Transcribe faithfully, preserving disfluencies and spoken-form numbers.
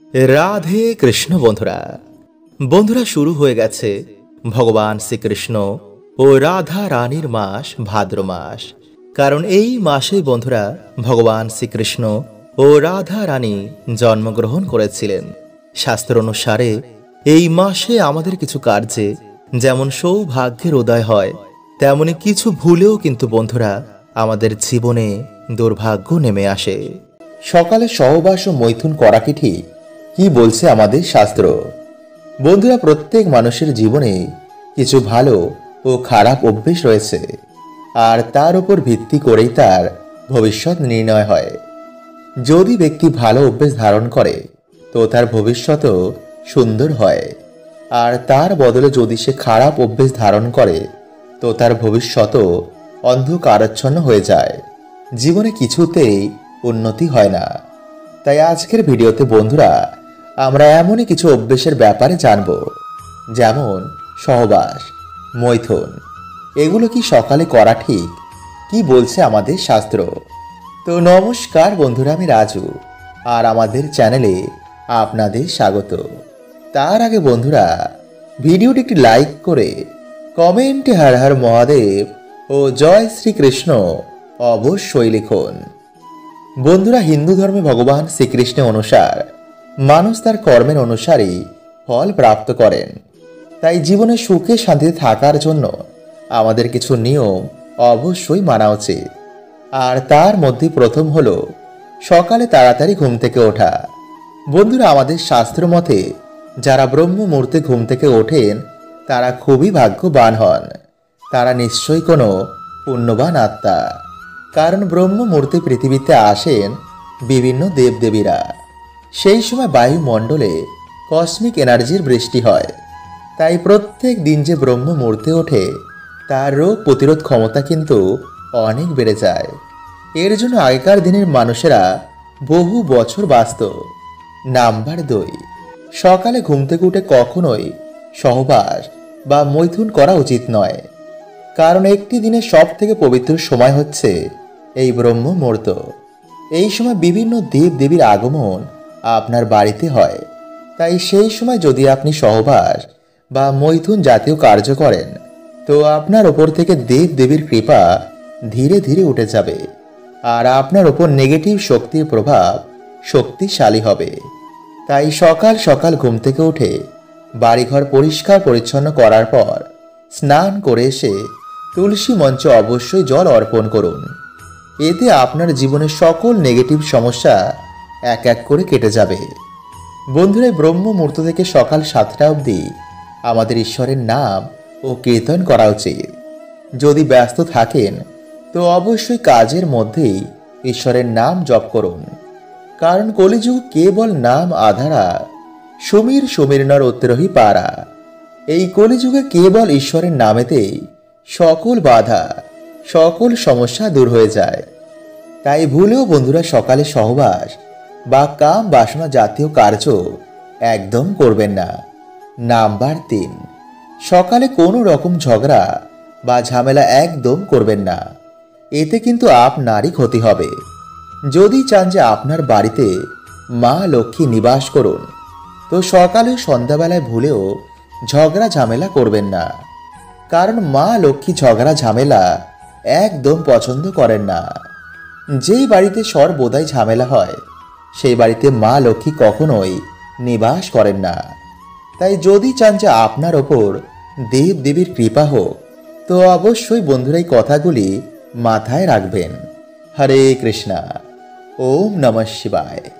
রাধে কৃষ্ণ বন্ধুরা বন্ধুরা শুরু হয়ে গেছে ভগবান শ্রীকৃষ্ণ ও রাধা রানীর মাস ভাদ্র মাস। কারণ এই মাসে বন্ধুরা ভগবান শ্রীকৃষ্ণ ও রাধা রানী জন্মগ্রহণ করেছিলেন। শাস্ত্র অনুসারে এই মাসে আমাদের কিছু কার্যে যেমন সৌভাগ্যের উদয় হয়, তেমনি কিছু ভুলেও কিন্তু বন্ধুরা আমাদের জীবনে দুর্ভাগ্য নেমে আসে। সকালে সহবাস ও মৈথুন করা কি ঠিক? কি বলছে আমাদের শাস্ত্র? বন্ধুরা, প্রত্যেক মানুষের জীবনে কিছু ভালো ও খারাপ অভ্যেস রয়েছে, আর তার উপর ভিত্তি করেই তার ভবিষ্যৎ নির্ণয় হয়। যদি ব্যক্তি ভালো অভ্যেস ধারণ করে তো তার ভবিষ্যৎও সুন্দর হয়, আর তার বদলে যদি সে খারাপ অভ্যেস ধারণ করে তো তার ভবিষ্যৎও অন্ধকারাচ্ছন্ন হয়ে যায়। জীবনে কিছুতেই উন্নতি হয় না। তাই আজকের ভিডিওতে বন্ধুরা আমরা এমনই কিছু অভ্যেসের ব্যাপারে জানব, যেমন সহবাস, মৈথুন। এগুলো কি সকালে করা ঠিক? কি বলছে আমাদের শাস্ত্র? তো নমস্কার বন্ধুরা, আমি রাজু, আর আমাদের চ্যানেলে আপনাদের স্বাগত। তার আগে বন্ধুরা ভিডিওটি একটি লাইক করে কমেন্টে হর হর মহাদেব ও জয় শ্রীকৃষ্ণ অবশ্যই লিখুন। বন্ধুরা, হিন্দু ধর্মে ভগবান শ্রীকৃষ্ণ অনুসার মানুষ তার কর্মের অনুসারেই ফল প্রাপ্ত করেন। তাই জীবনে সুখে শান্তিতে থাকার জন্য আমাদের কিছু নিয়ম অবশ্যই মানা উচিত। আর তার মধ্যে প্রথম হলো সকালে তাড়াতাড়ি ঘুম থেকে ওঠা। বন্ধুরা, আমাদের শাস্ত্র মতে যারা ব্রহ্ম মুহূর্তে ঘুম থেকে ওঠেন তারা খুবই ভাগ্যবান হন। তারা নিশ্চয়ই কোনো পুণ্যবান আত্মা। কারণ ব্রহ্ম মুহূর্তে পৃথিবীতে আসেন বিভিন্ন দেবদেবীরা। সেই সময় বায়ুমণ্ডলে কসমিক এনার্জির বৃষ্টি হয়। তাই প্রত্যেক দিন যে ব্রহ্ম মুহূর্তে ওঠে তার রোগ প্রতিরোধ ক্ষমতা কিন্তু অনেক বেড়ে যায়। এর জন্য আগেকার দিনের মানুষেরা বহু বছর বাঁচত। নাম্বার দুই, সকালে ঘুম থেকে উঠে কখনোই সহবাস বা মৈথুন করা উচিত নয়। কারণ একটি দিনের সব থেকে পবিত্র সময় হচ্ছে এই ব্রহ্ম মুহূর্ত। এই সময় বিভিন্ন দেব দেবীর আগমন আপনার বাড়িতে হয়। তাই সেই সময় যদি আপনি সহবাস বা মৈথুন জাতীয় কার্য করেন তো আপনার ওপর থেকে দেব দেবীর কৃপা ধীরে ধীরে উঠে যাবে, আর আপনার ওপর নেগেটিভ শক্তির প্রভাব শক্তিশালী হবে। তাই সকাল সকাল ঘুম থেকে উঠে বাড়িঘর পরিষ্কার পরিচ্ছন্ন করার পর স্নান করে এসে তুলসী মঞ্চে অবশ্যই জল অর্পণ করুন। এতে আপনার জীবনের সকল নেগেটিভ সমস্যা এক এক করে কেটে যাবে। বন্ধুরা, ব্রহ্ম মুহূর্ত থেকে সকাল সাতটা অবধি আমাদের ঈশ্বরের নাম ও কীর্তন করা উচিত। যদি ব্যস্ত থাকেন তো অবশ্যই কাজের মধ্যেই ঈশ্বরের নাম জপ করুন। কারণ কলিযুগ কেবল নাম আধারা, সমীর সমীর নর উত্তরহি পারা। এই কলিযুগে কেবল ঈশ্বরের নামেতেই সকল বাধা, সকল সমস্যা দূর হয়ে যায়। তাই ভুলেও বন্ধুরা সকালে সহবাস বা কাম বাসনা জাতীয় কার্য একদম করবেন না। নাম্বার তিন, সকালে কোনো রকম ঝগড়া বা ঝামেলা একদম করবেন না। এতে কিন্তু আপনারই ক্ষতি হবে। যদি চান যে আপনার বাড়িতে মা লক্ষ্মী নিবাস করুন তো সকালে সন্ধ্যাবেলায় ভুলেও ঝগড়া ঝামেলা করবেন না। কারণ মা লক্ষ্মী ঝগড়া ঝামেলা একদম পছন্দ করেন না। যেই বাড়িতে সর্বদাই ঝামেলা হয় সেই বাড়িতে মা লক্ষ্মী কখনোই নিবাস করেন না। তাই যদি চান যে আপনার ওপর দেব দেবীর কৃপা হোক তো অবশ্যই বন্ধুরা এই কথাগুলি মাথায় রাখবেন। হরে কৃষ্ণা। ওম নমঃ শিবায়।